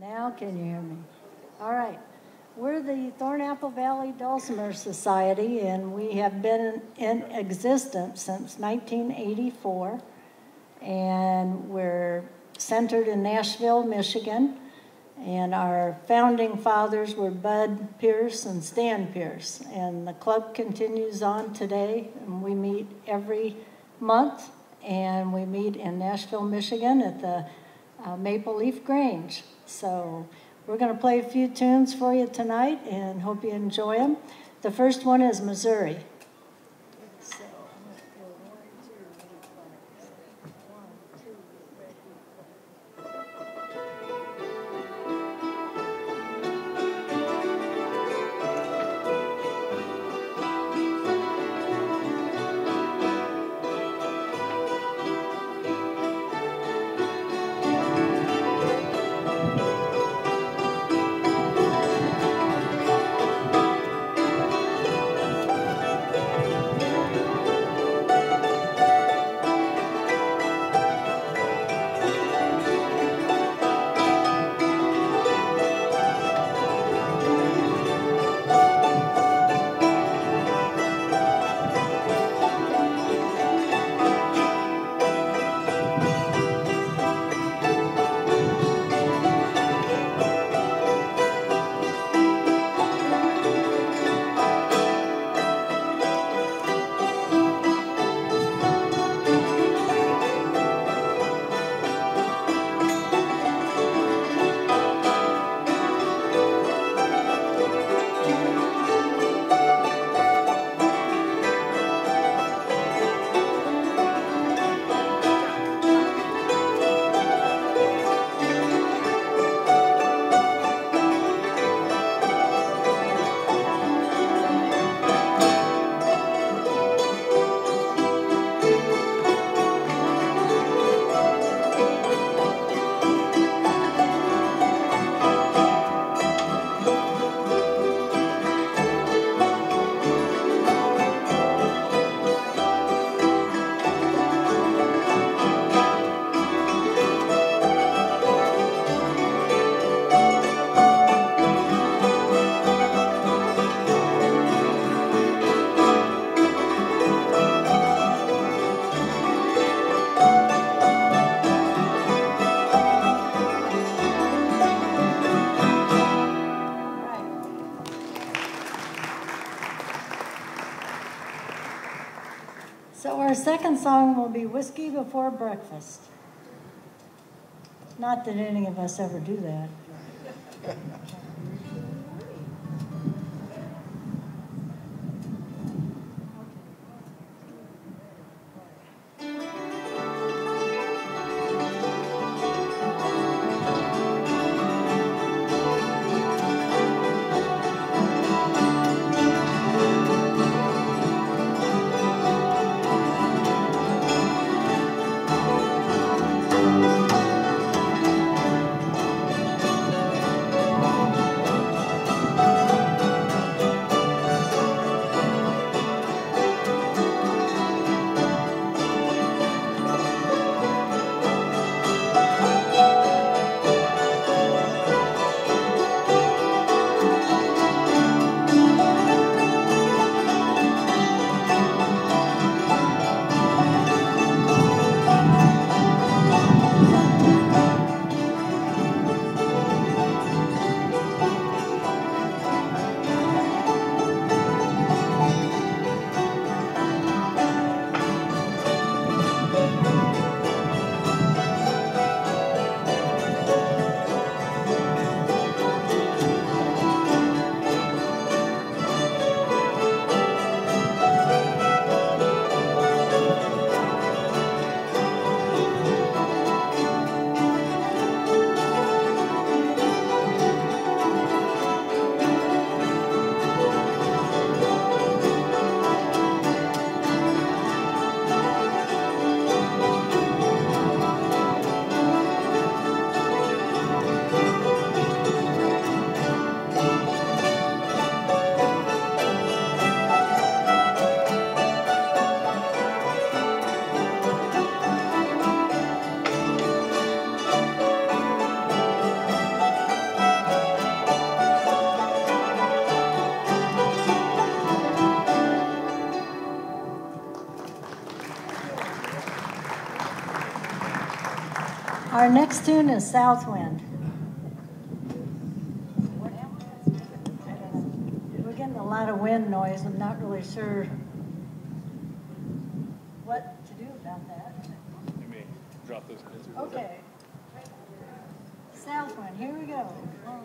Now can you hear me? All right. We're the Thornapple Valley Dulcimer Society, and we have been in existence since 1984. And we're centered in Nashville, Michigan. And our founding fathers were Bud Pierce and Stan Pierce. And the club continues on today, and we meet every month. And we meet in Nashville, Michigan at the Maple Leaf Grange. So we're going to play a few tunes for you tonight and hope you enjoy them. The first one is Missouri. Our second song will be Whiskey Before Breakfast. Not that any of us ever do that. Our next tune is Southwind. We're getting a lot of wind noise. I'm not really sure what to do about that. You may drop those pins. Okay. Southwind, here we go. 1,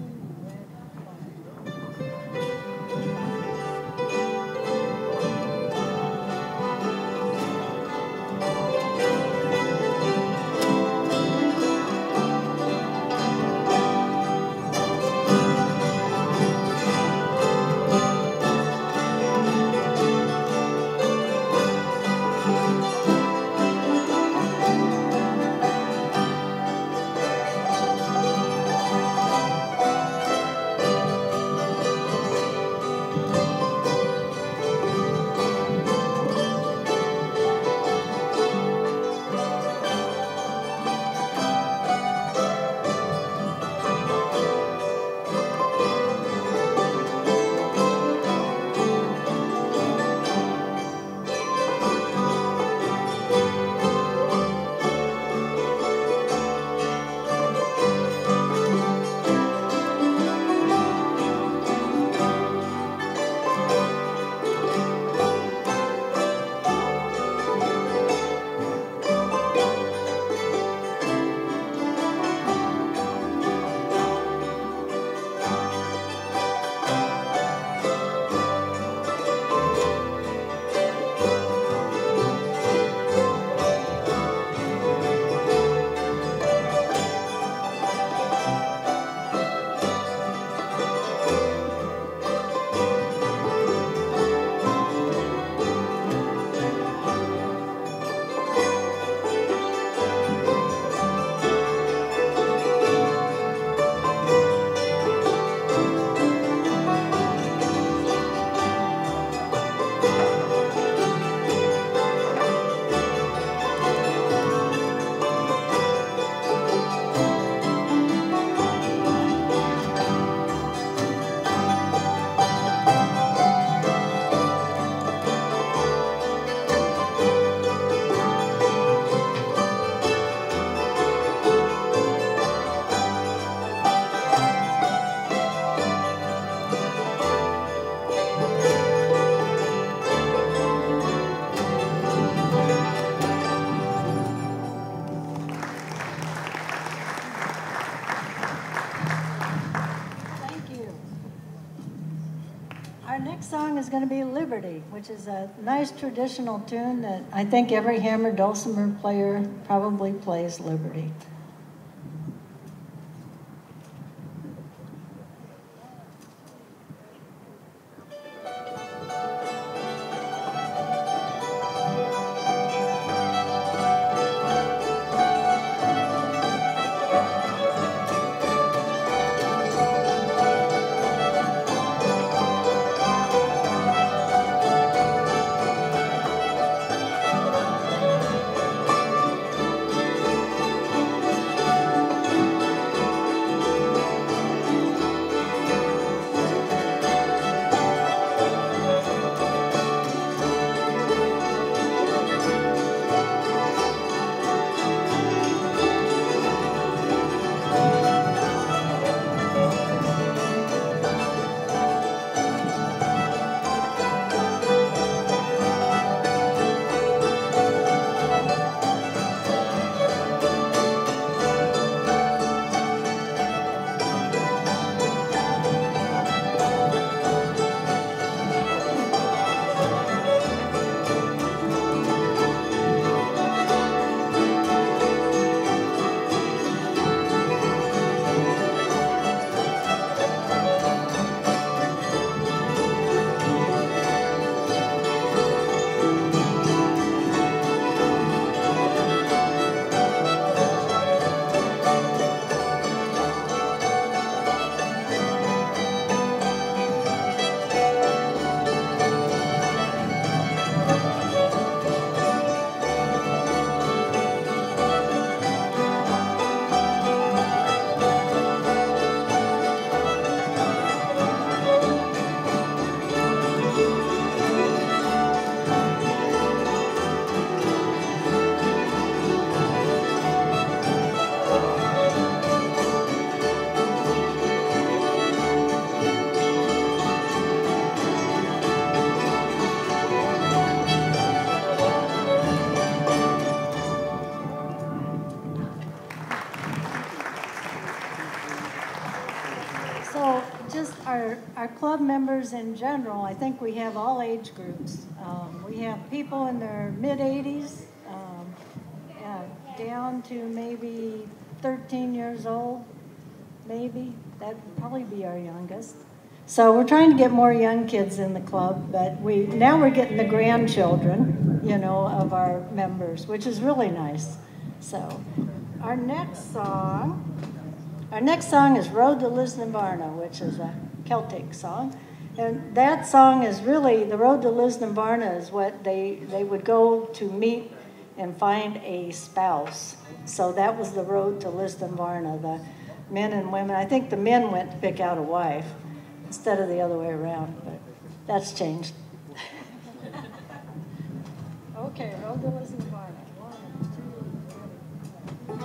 Our next song is going to be Liberty, which is a nice traditional tune that I think every hammer dulcimer player probably plays Liberty. just our club members in general, I think we have all age groups. We have people in their mid-80s, down to maybe 13 years old, maybe. That'd probably be our youngest. So we're trying to get more young kids in the club, but now we're getting the grandchildren, of our members, which is really nice. So our next song is Road to Lisdoonvarna, which is a Celtic song. And that song is really, the Road to Lisdoonvarna is what they would go to meet and find a spouse. So that was the Road to Lisdoonvarna, the men and women. I think the men went to pick out a wife instead of the other way around, but that's changed. Okay, Road to Lisdoonvarna. 1,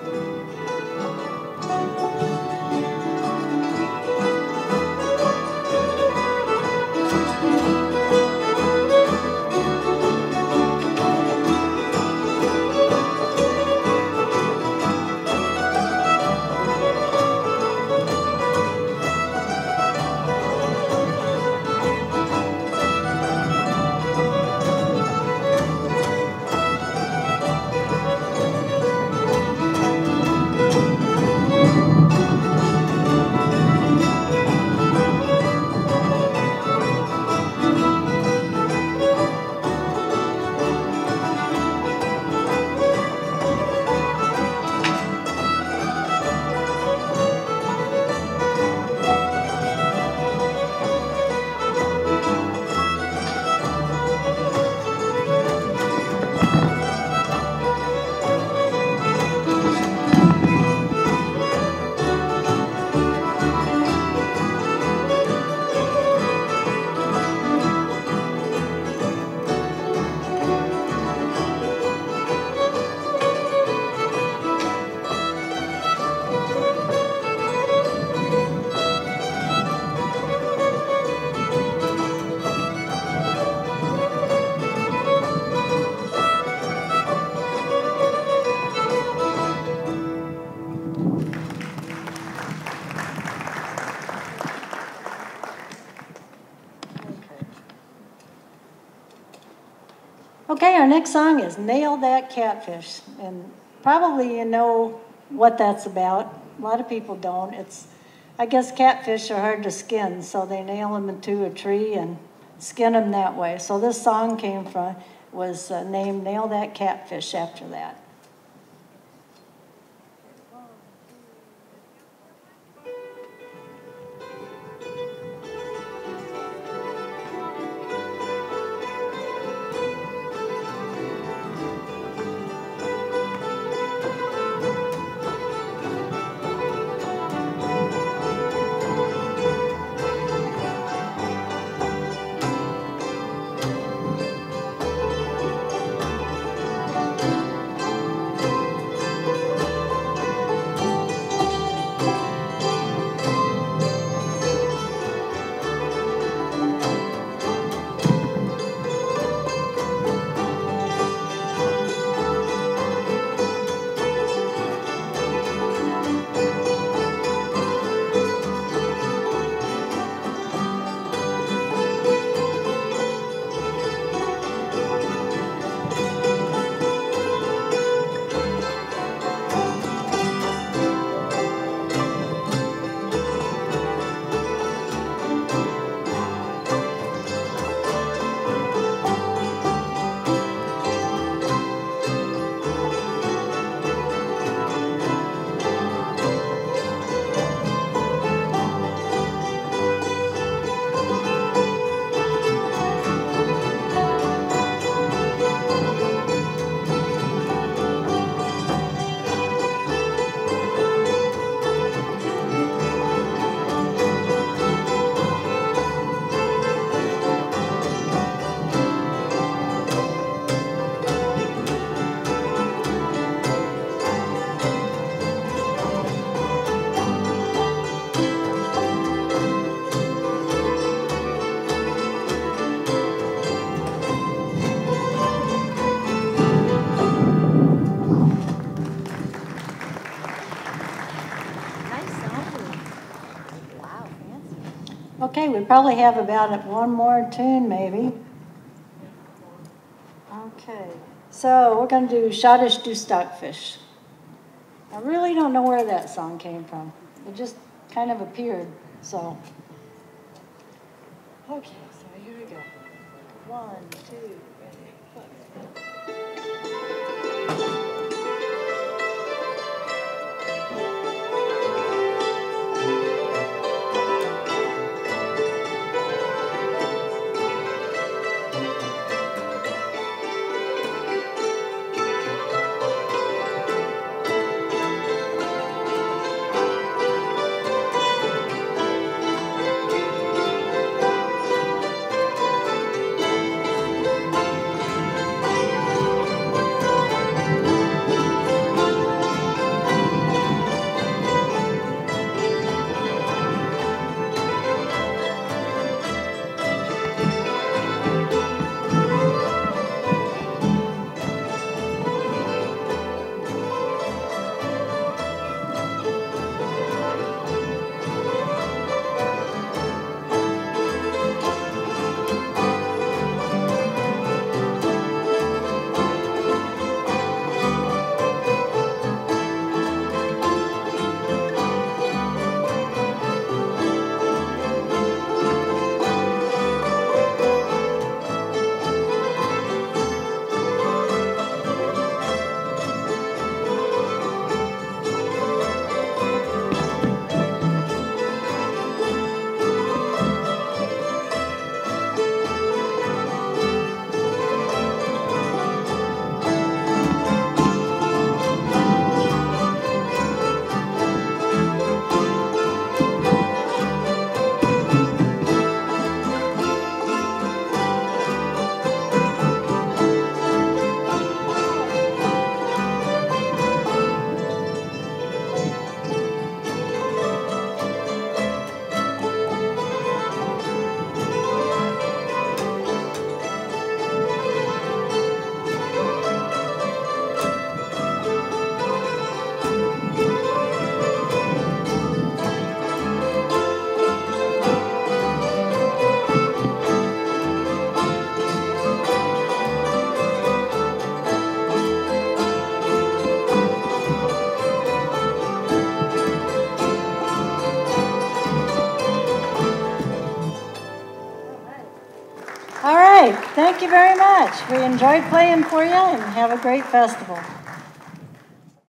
2. Okay, our next song is Nail That Catfish. And probably you know what that's about. A lot of people don't. I guess catfish are hard to skin, so they nail them into a tree and skin them that way. So this song was named Nail That Catfish after that. Okay, we probably have about one more tune, maybe. Okay, so we're going to do Schottisch du Stockfish. I really don't know where that song came from. It just kind of appeared, so. Okay, so here we go. 1, 2, 3, 4. All right, thank you very much. We enjoyed playing for you and have a great festival.